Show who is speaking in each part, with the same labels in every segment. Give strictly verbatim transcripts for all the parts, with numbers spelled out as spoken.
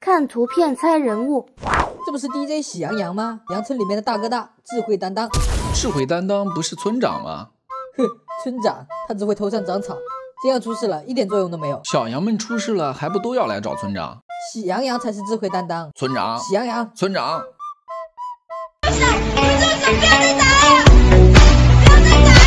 Speaker 1: 看图片猜人物。
Speaker 2: 这不是 D J 喜羊羊吗？羊村里面的大哥大，智慧担当。
Speaker 3: 智慧担当不是村长吗？
Speaker 2: 哼，村长他只会头上长草，这样出事了一点作用都没有。
Speaker 3: 小羊们出事了还不都要来找村长？
Speaker 2: 喜羊羊才是智慧担当。
Speaker 3: 村长，
Speaker 2: 喜羊羊，
Speaker 3: 村长。
Speaker 4: 不是，不是，不要再打了，不要再打。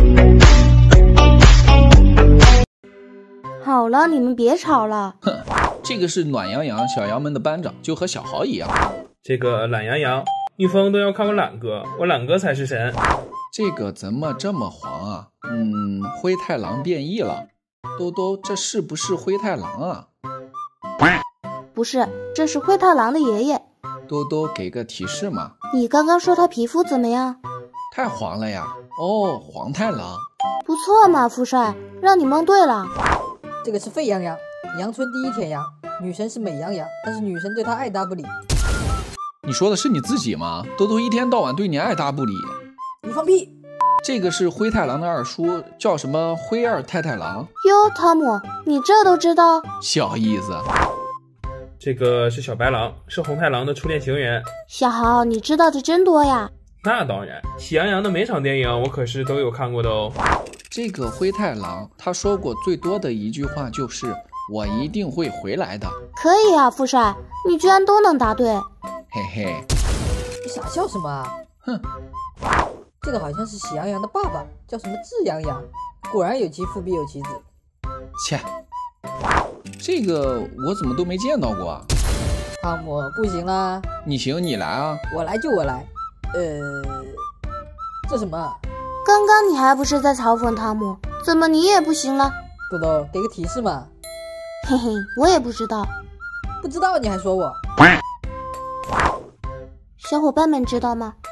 Speaker 1: 好了，你们别吵了。
Speaker 3: 哼，这个是暖洋洋小羊们的班长，就和小豪一样。
Speaker 5: 这个懒洋洋，蜜蜂都要看我懒哥，我懒哥才是神。
Speaker 3: 这个怎么这么黄啊？嗯，灰太狼变异了。兜兜，这是不是灰太狼啊？
Speaker 1: 不是，这是灰太狼的爷爷。
Speaker 3: 兜兜，给个提示嘛。
Speaker 1: 你刚刚说他皮肤怎么样？
Speaker 3: 太黄了呀。哦，黄太狼。
Speaker 1: 不错嘛，富帅，让你蒙对了。
Speaker 2: 这个是沸羊羊，羊村第一舔羊，女神是美羊羊，但是女神对他爱答不理。
Speaker 3: 你说的是你自己吗？兜兜一天到晚对你爱答不理。
Speaker 2: 你放屁！
Speaker 3: 这个是灰太狼的二叔，叫什么灰二太太狼。
Speaker 1: 哟，汤姆，你这都知道？
Speaker 3: 小意思。
Speaker 5: 这个是小白狼，是红太狼的初恋情人。
Speaker 1: 小豪，你知道的真多呀。
Speaker 5: 那当然，喜羊羊的每场电影我可是都有看过的哦。
Speaker 3: 这个灰太狼他说过最多的一句话就是我一定会回来的。
Speaker 1: 可以啊，富帅，你居然都能答对。
Speaker 3: 嘿嘿，
Speaker 2: 你傻笑什么啊？
Speaker 3: 哼，
Speaker 2: 这个好像是喜羊羊的爸爸，叫什么智羊羊，果然有其父必有其子。
Speaker 3: 切，这个我怎么都没见到过啊？
Speaker 2: 汤姆，不行啦！
Speaker 3: 你行，你来啊！
Speaker 2: 我来就我来。呃，这什么？
Speaker 1: 刚刚你还不是在嘲讽汤姆，怎么你也不行了？
Speaker 2: 豆豆，给个提示嘛。
Speaker 1: 嘿嘿，我也不知道。
Speaker 2: 不知道你还说我？
Speaker 1: 小伙伴们知道吗？